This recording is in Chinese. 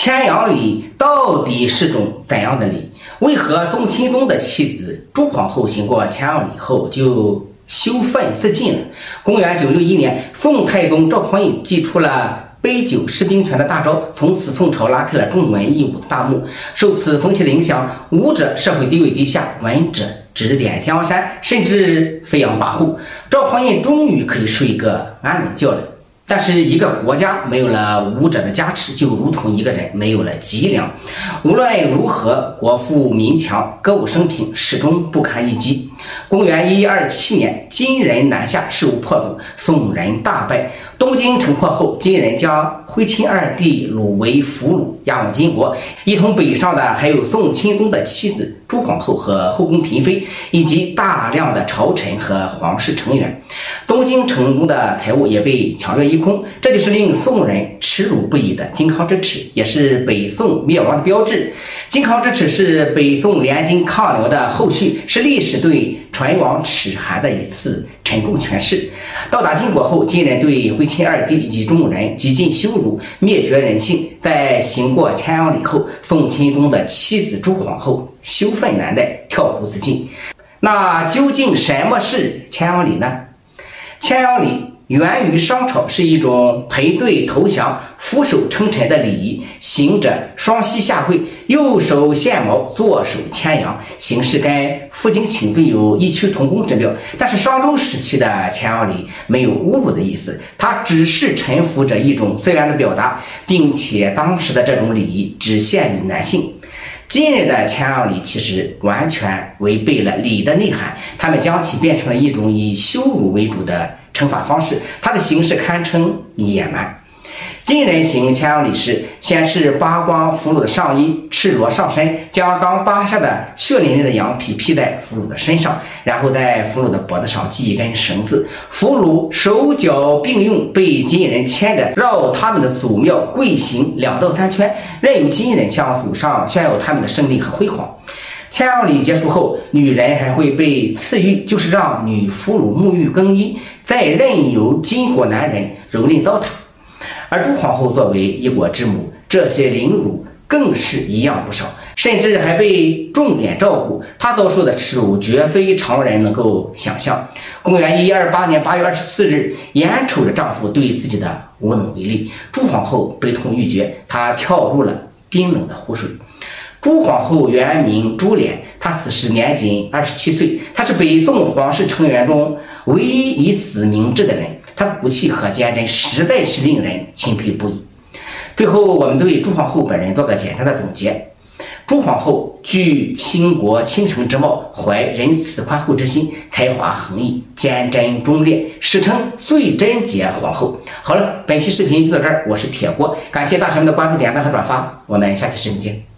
牵羊礼到底是种怎样的礼？为何宋钦宗的妻子朱皇后行过牵羊礼后就羞愤自尽了？公元961年，宋太宗赵匡胤祭出了杯酒释兵权的大招，从此宋朝拉开了重文抑武的大幕。受此风气的影响，武者社会地位低下，文者指点江山，甚至飞扬跋扈。赵匡胤终于可以睡个安稳觉了。但是一个国家没有了武者的加持，就如同一个人没有了脊梁。无论如何，国富民强，歌舞升平，始终不堪一击。公元1127年，金人南下，势如破竹，宋人大败。东京城破后，金人将徽钦二帝掳为俘虏，押往金国。一同北上的还有宋钦宗的妻子朱皇后和后宫嫔妃，以及大量的朝臣和皇室成员。东京城中的财物也被抢掠一空，这就是令宋人耻辱不已的靖康之耻，也是北宋灭亡的标志。靖康之耻是北宋联金抗辽的后续，是历史对唇亡齿寒的一次成功诠释。到达金国后，金人对徽钦二帝以及众人极尽羞辱，灭绝人性。在行过牵羊礼后，宋钦宗的妻子朱皇后羞愤难耐，跳湖自尽。那究竟什么是牵羊礼呢？牵羊礼源于商朝，是一种赔罪投降、俯首称臣的礼仪。行者双膝下跪，右手献矛，左手牵羊，形式跟负荆请罪有异曲同工之妙。但是商周时期的牵羊礼没有侮辱的意思，它只是臣服着一种自然的表达，并且当时的这种礼仪只限于男性。今日的牵羊礼其实完全违背了礼的内涵，他们将其变成了一种以羞辱为主的惩罚方式，它的形式堪称野蛮。金人行牵羊礼时，先是扒光俘虏的上衣，赤裸上身，将刚扒下的血淋淋的羊皮披在俘虏的身上，然后在俘虏的脖子上系一根绳子，俘虏手脚并用，被金人牵着绕他们的祖庙跪行2到3圈，任由金人向祖上炫耀他们的胜利和辉煌。牵羊礼结束后，女人还会被赐浴，就是让女俘虏沐浴更衣，再任由金国男人蹂躏糟蹋。而朱皇后作为一国之母，这些凌辱更是一样不少，甚至还被重点照顾。她遭受的耻辱绝非常人能够想象。公元1128年8月24日，眼瞅着丈夫对自己的无能为力，朱皇后悲痛欲绝，她跳入了冰冷的湖水。朱皇后原名朱莲，她死时年仅27岁，她是北宋皇室成员中唯一以死明志的人，她的骨气和坚贞实在是令人钦佩不已。最后，我们对朱皇后本人做个简单的总结。朱皇后具倾国倾城之貌，怀仁慈宽厚之心，才华横溢，坚贞忠烈，史称最贞洁皇后。好了，本期视频就到这儿，我是铁锅，感谢大神们的关注、点赞和转发，我们下期视频见。